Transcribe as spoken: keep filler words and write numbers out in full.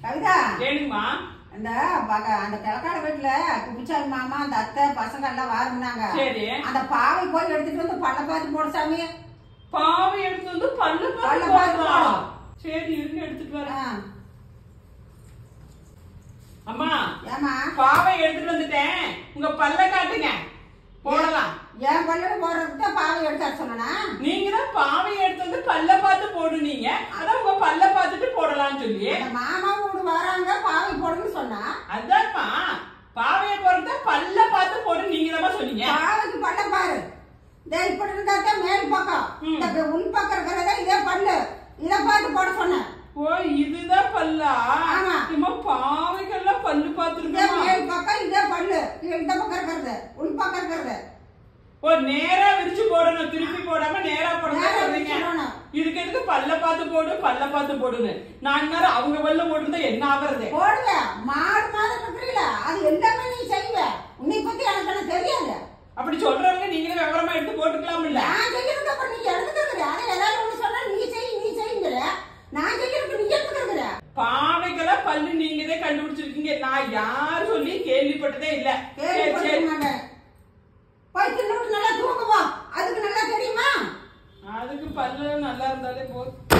கவிதா ஏனுங்கம்மா அந்த அந்த கிழக்காட வீட்டுல குபிச்சாமி மாமா அந்த அத்தை பசங்க எல்லாம் வாருனாங்க. சரி அந்த பாவை போய் எடுத்துட்டு வந்து பல்ல பார்த்து போட சாமி. பாவை எடுத்து வந்து பல்ல பல்ல பார்த்து போடும். சரி இருங்க எடுத்துட்டு வரேன். அம்மா ஏமா பாவை எடுத்துட்டு வந்துட்டேன், உங்க பல்ல காட்டுங்க போடலாம். என் பல்ல போடுறதுக்கு பாவை எடுத்து சொன்னா நீங்க தான் பாவை எடுத்து வந்து பல்ல பார்த்து போடுனீங்க, அதான் உங்க பல்ல பார்த்துட்டு போடலாம்னு சொல்லி மாமா வீடு வராங்க பாவை போடுன்னு சொன்னா. அதான்மா பாவைய போறத பல்ல பார்த்து போடு நீங்க தான் சொன்னீங்க. பாவைக்கு பல்ல பாரு, இப்படி இருந்தா மேல் பக்கம் உள் பக்கம் இருக்கிறதா இதே பல்லு, இதை பார்த்து போட சொன்னேன். ஓ இதுதான் பல்லா? பாவைக்கெல்லாம் பல்லு பார்த்துருக்கேன். மேல் பக்கம் இதே பல்லு, இந்த பக்கம் இருக்கிறது உள் பக்கம் இருக்கிறது. ஓ நேரா விரிச்சு போடணும், திருப்பி போடாம நேரா போடணும். இதுக்கு எதுக்கு பல்ல பார்த்து போடு பல்ல பார்த்து போடுன்னு? நான் நேரம் அவங்க பல்ல போட்டுருந்தா என்ன ஆகுறது? போடுவ மாடு மாதிரி இருக்கிறீங்களா, அது எல்லாமே நீ செய்வ. உன்னை பத்தி எனக்கு தெரியாது. அப்படி சொல்றவங்க நீங்களே விவரமா எடுத்து போட்டுக்கலாம். இல்ல நான் செய்யறதுக்கு அப்புறம் நீ எடுத்துக்கிற, அதை எல்லாரும் ஒண்ணு சொன்னா நீ செய் நீ செய்யுங்கிற, நான் செய்யறதுக்கு நீ எடுத்துக்கிற. பாவைக்கெல்லாம் பல்லு நீங்கதே கண்டுபிடிச்சிருக்கீங்க, நான் யாரு சொல்லி கேள்விப்பட்டதே இல்ல. போய் தின்னு நல்லா தூங்குவோம், அதுக்கு நல்லா தெரியுமா? அதுக்கு பல்லு நல்லா இருந்தாலே போதும்.